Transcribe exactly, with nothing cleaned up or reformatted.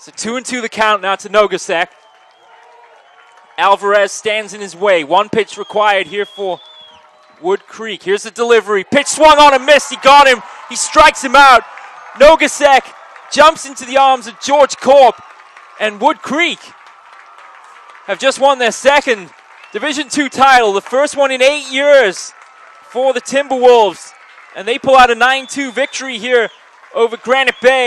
So two and two the count now to Nogosek. Alvarez stands in his way. One pitch required here for Woodcreek. Here's the delivery. Pitch swung on and missed. He got him. He strikes him out. Nogosek jumps into the arms of George Korp, and Woodcreek have just won their second Division two title, the first one in eight years for the Timberwolves. And they pull out a nine two victory here over Granite Bay.